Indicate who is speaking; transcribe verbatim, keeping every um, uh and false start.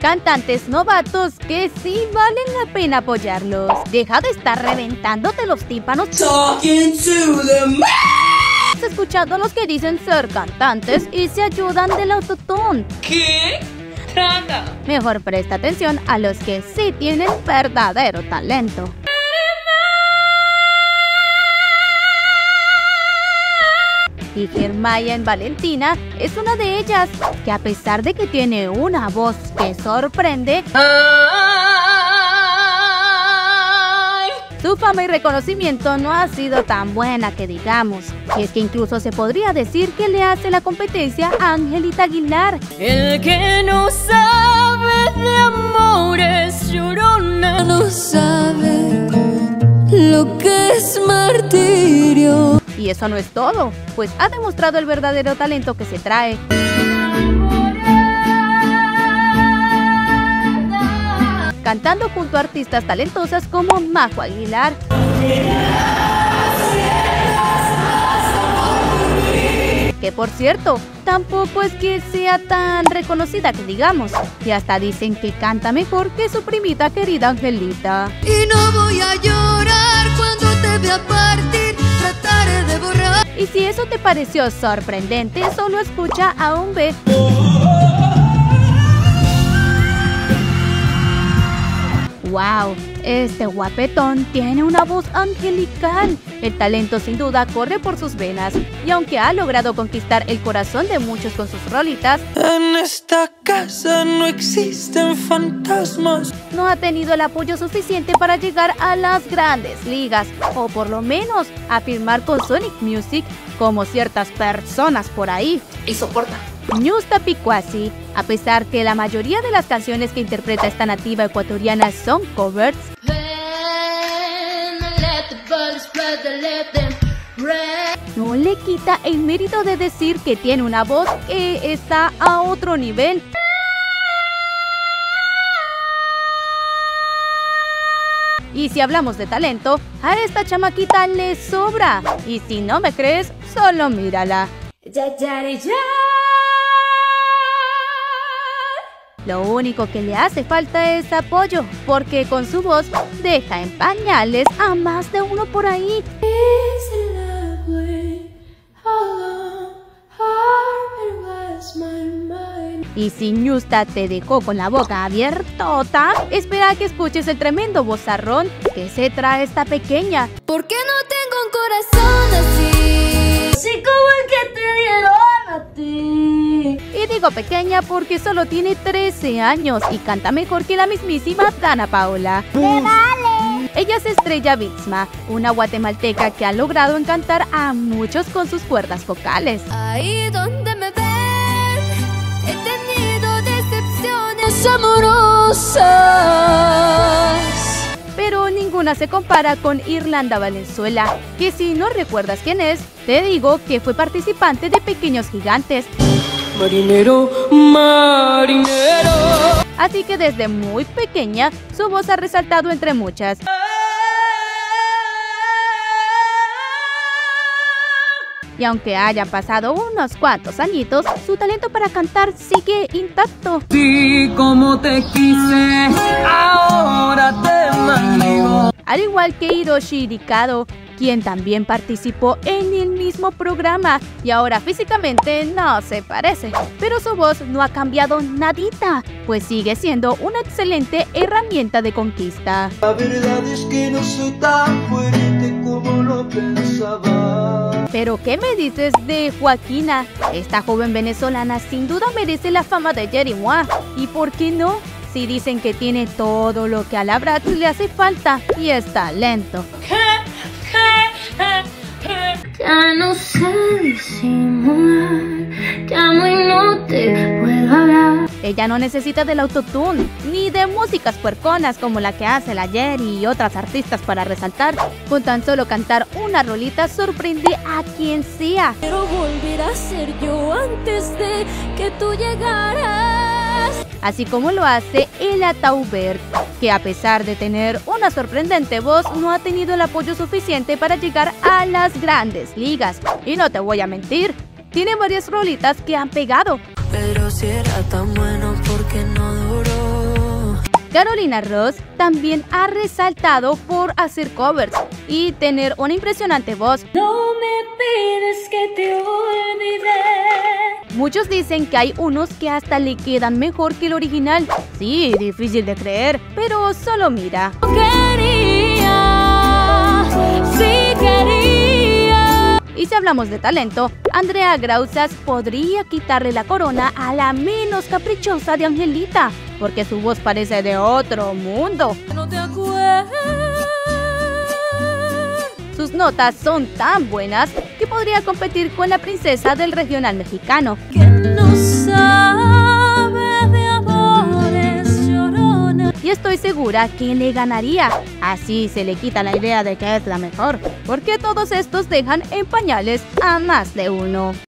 Speaker 1: cantantes novatos que sí valen la pena apoyarlos. Deja de estar reventándote los tímpanos
Speaker 2: Talking to the man.
Speaker 1: escuchando a los que dicen ser cantantes y se ayudan del autotune.
Speaker 2: ¿Qué? Trata.
Speaker 1: Mejor presta atención a los que sí tienen verdadero talento. Y Germayan Valentina es una de ellas, que a pesar de que tiene una voz que sorprende, su fama y reconocimiento no ha sido tan buena que digamos. Y es que incluso se podría decir que le hace la competencia a Angelita Aguilar.
Speaker 3: El que no sabe de amores llorona no sabe lo que es martirio.
Speaker 1: Y eso no es todo, pues ha demostrado el verdadero talento que se trae. Cantando junto a artistas talentosas como Majo Aguilar, que por cierto, tampoco es que sea tan reconocida que digamos, y hasta dicen que canta mejor que su primita querida Angelita.
Speaker 3: Y no voy a llorar cuando te vea partir, trataré de borrar.
Speaker 1: Y si eso te pareció sorprendente, solo escucha a un B. ¡Wow! Este guapetón tiene una voz angelical. El talento sin duda corre por sus venas. Y aunque ha logrado conquistar el corazón de muchos con sus rolitas,
Speaker 4: en esta casa no existen fantasmas.
Speaker 1: no ha tenido el apoyo suficiente para llegar a las grandes ligas. O por lo menos a firmar con Sonic Music, como ciertas personas por ahí.
Speaker 2: Y soporta.
Speaker 1: Ñusta Picuasi, a pesar que la mayoría de las canciones que interpreta esta nativa ecuatoriana son covers, no le quita el mérito de decir que tiene una voz que está a otro nivel. Y si hablamos de talento, a esta chamaquita le sobra. Y si no me crees, solo mírala. Lo único que le hace falta es apoyo, porque con su voz deja en pañales a más de uno por ahí. Y si Ñusta te dejó con la boca abiertota, espera a que escuches el tremendo vozarrón que se trae esta pequeña.
Speaker 3: ¿Por qué no tengo un corazón así?
Speaker 2: Así como el que te dieron a ti.
Speaker 1: Y digo pequeña porque solo tiene trece años y canta mejor que la mismísima Dana Paola.
Speaker 2: ¡Me vale!
Speaker 1: Ella es Estrella Bixma, una guatemalteca que ha logrado encantar a muchos con sus cuerdas vocales.
Speaker 3: Ahí donde me ven, he tenido decepciones amorosas.
Speaker 1: Pero ninguna se compara con Irlanda Valenzuela, que si no recuerdas quién es, te digo que fue participante de Pequeños Gigantes.
Speaker 4: Marinero, marinero.
Speaker 1: Así que desde muy pequeña, su voz ha resaltado entre muchas. Y aunque haya pasado unos cuantos añitos, su talento para cantar sigue intacto.
Speaker 4: Sí, como te quise, ahora te maldigo.
Speaker 1: Al igual que Hiroshi Hikado, quien también participó en el mismo programa y ahora físicamente no se parece, pero su voz no ha cambiado nadita, pues sigue siendo una excelente herramienta de conquista.
Speaker 4: La verdad es que no soy tan fuerte como lo pensaba.
Speaker 1: Pero ¿qué me dices de Joaquina? Esta joven venezolana sin duda merece la fama de Jerry Mois. ¿Y por qué no? Si dicen que tiene todo lo que a la Bratz le hace falta y es talento.
Speaker 3: Ya no sé disimular, te amo y no te puedo hablar.
Speaker 1: Ella no necesita del autotune, ni de músicas puerconas como la que hace la Jerry y otras artistas para resaltar. Con tan solo cantar una rolita sorprende a quien sea.
Speaker 3: Quiero volver a ser yo antes de que tú llegaras.
Speaker 1: Así como lo hace Ella Taubert, que a pesar de tener una sorprendente voz, no ha tenido el apoyo suficiente para llegar a las grandes ligas. Y no te voy a mentir, tiene varias rolitas que han pegado.
Speaker 4: Pero si era tan bueno, ¿por qué no duró?
Speaker 1: Carolina Ross también ha resaltado por hacer covers y tener una impresionante voz.
Speaker 2: No me pides que te olvide.
Speaker 1: Muchos dicen que hay unos que hasta le quedan mejor que el original. Sí, difícil de creer, pero solo mira.
Speaker 2: Quería, sí quería.
Speaker 1: Y si hablamos de talento, Andrea Grausas podría quitarle la corona a la menos caprichosa de Angelita, porque su voz parece de otro mundo.
Speaker 2: No te acuerdas.
Speaker 1: Sus notas son tan buenas que podría competir con la princesa del regional mexicano.
Speaker 2: Que no sabe de amores, llorona.
Speaker 1: Y estoy segura que le ganaría. Así se le quita la idea de que es la mejor, porque todos estos dejan en pañales a más de uno.